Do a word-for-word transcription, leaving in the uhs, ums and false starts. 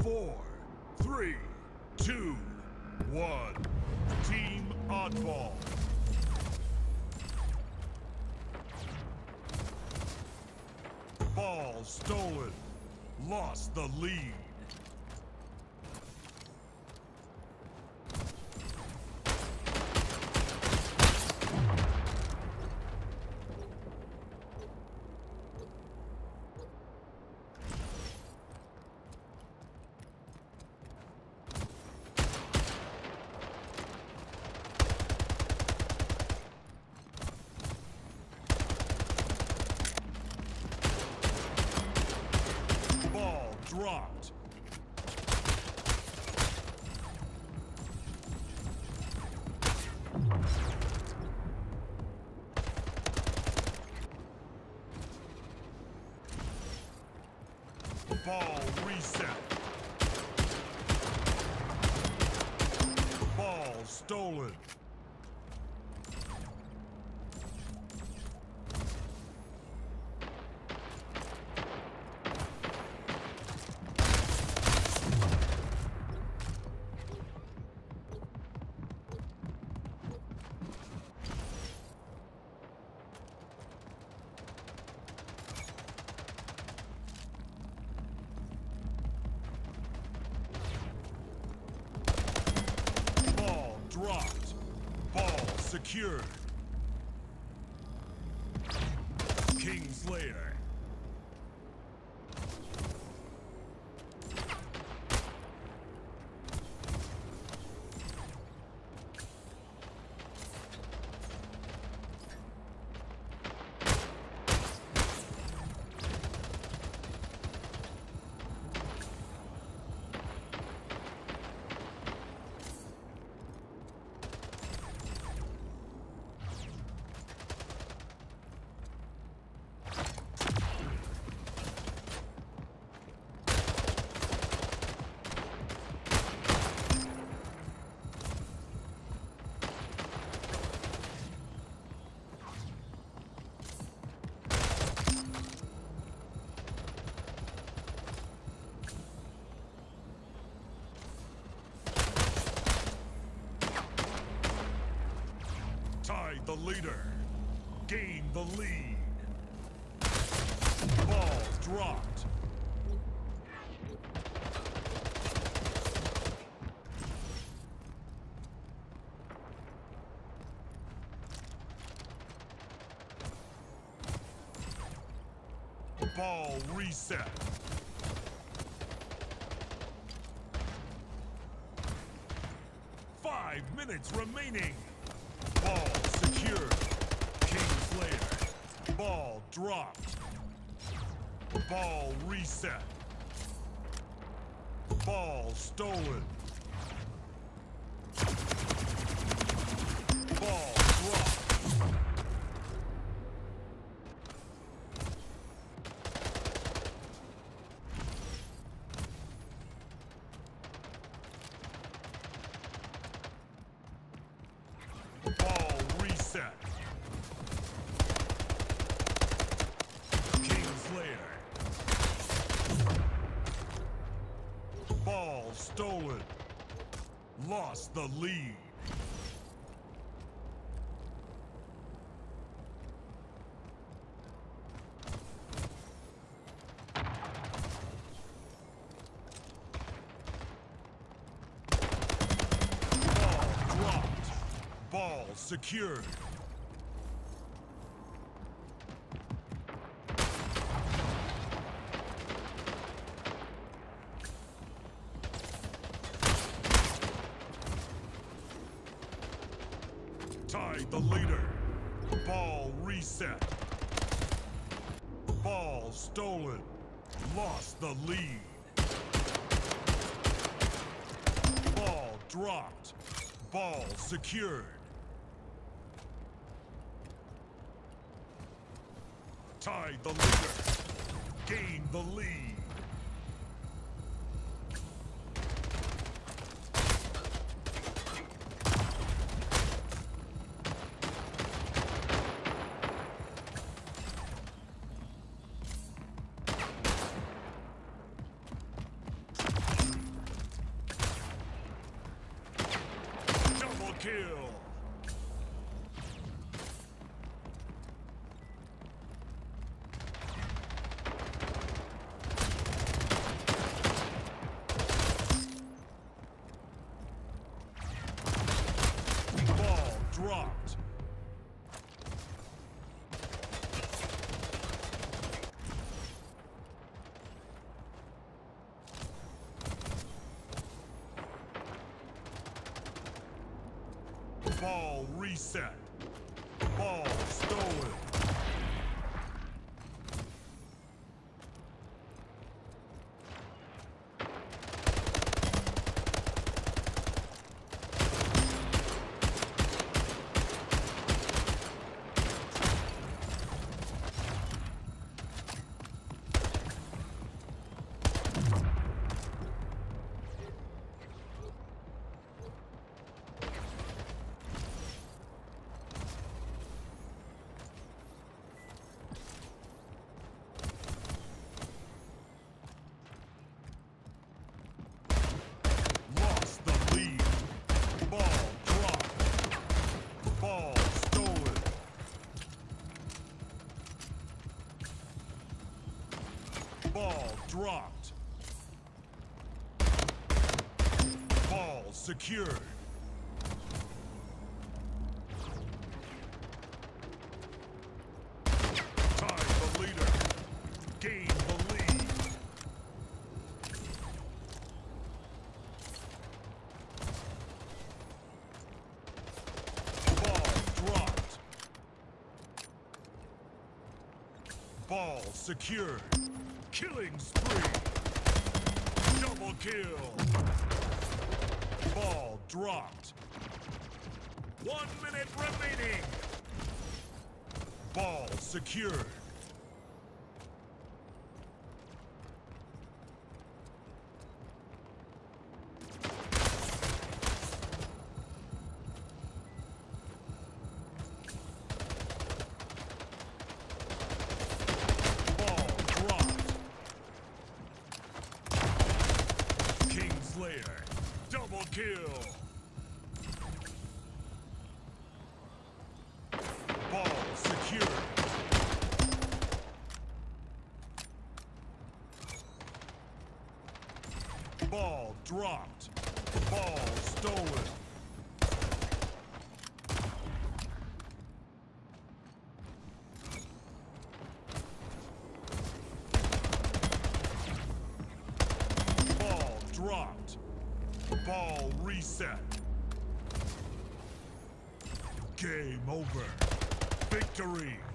Four, three, two, one. Team Oddball. Ball stolen. Lost the lead. Dropped. Ball reset. Ball stolen. Dropped. Ball secured. Kingslayer. Tied the leader. Gain the lead. Ball dropped. Ball reset. Five minutes remaining. Ball secured. Kingslayer. Ball dropped. Ball reset. Ball stolen. Ball dropped. Ball reset. Kingslayer. Ball stolen. Lost the lead. Ball secured. Tied the leader. Ball reset. Ball stolen. Lost the lead. Ball dropped. Ball secured. Tied the leader. Gained the lead. kill. Ball dropped. Ball reset. Ball stolen. Lost the lead. Ball dropped. Ball stolen. Ball dropped. Ball secured. Tied the leader. Gain the lead. Ball dropped. Ball secured. Killing spree. Double kill. Ball dropped. One minute remaining. Ball secured. Ball dropped. Kingslayer. Double kill. Ball secured. Ball dropped. Ball stolen. Ball dropped. Ball reset. Game over. Victory.